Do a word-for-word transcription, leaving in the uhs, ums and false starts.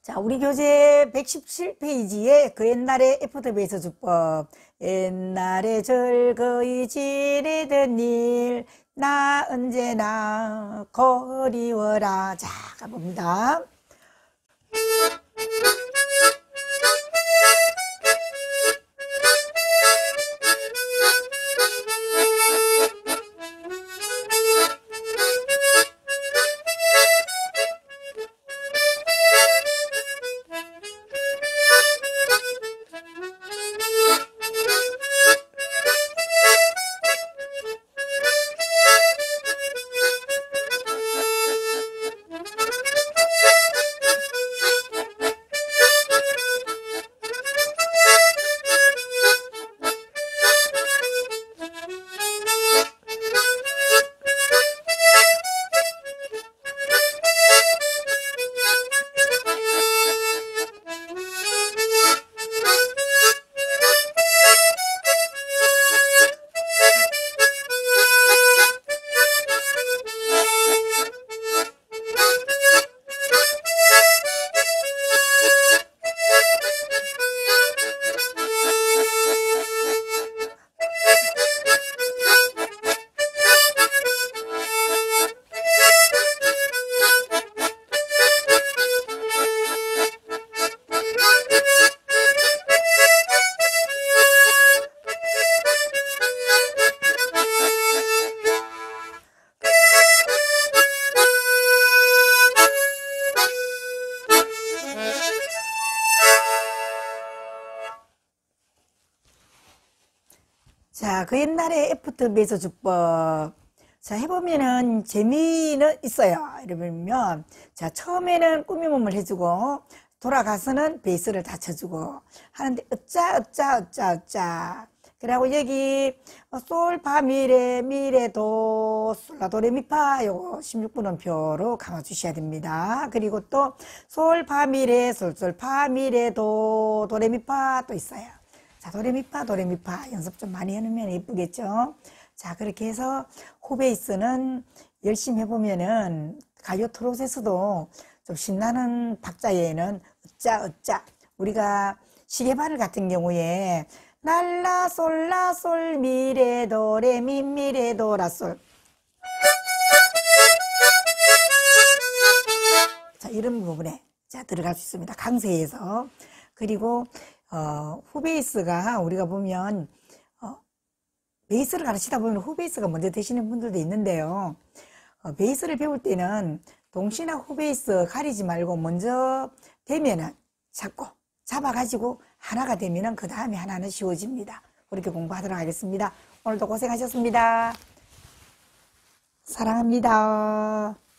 자, 우리 교재 백십칠 페이지에 그 옛날의 애프터 베이스 주법. 옛날에 즐거이 지내던 일, 나 언제나 그리워라. 자, 가봅니다. 자, 그 옛날에 애프터 베이스 주법. 자, 해보면은 재미는 있어요. 이러면, 자, 처음에는 꾸미몸을 해주고, 돌아가서는 베이스를 다 쳐주고, 하는데, 으짜, 으짜, 으짜, 으짜. 그리고 여기, 솔, 파, 미레, 미레, 도, 솔라, 도, 레, 미, 파, 요거 십육 번호표로 감아주셔야 됩니다. 그리고 또, 솔, 파, 미레, 솔, 솔, 파, 미레, 도, 도, 레, 미, 파 또 있어요. 자, 도레미파, 도레미파 연습 좀 많이 해놓으면 예쁘겠죠? 자, 그렇게 해서 호베이스는 열심히 해보면은 가요 트롯에서도 좀 신나는 박자에는 으짜, 으짜. 우리가 시계바늘 같은 경우에 날라, 솔라, 솔, 미레, 도레, 미, 미레, 도라, 솔. 자, 이런 부분에 자, 들어갈 수 있습니다. 강세에서. 그리고 어, 후베이스가 우리가 보면 어, 베이스를 가르치다 보면 후베이스가 먼저 되시는 분들도 있는데요. 어, 베이스를 배울 때는 동시나 후베이스 가리지 말고 먼저 되면은 잡고 잡아가지고 하나가 되면은 그 다음에 하나는 쉬워집니다. 그렇게 공부하도록 하겠습니다. 오늘도 고생하셨습니다. 사랑합니다.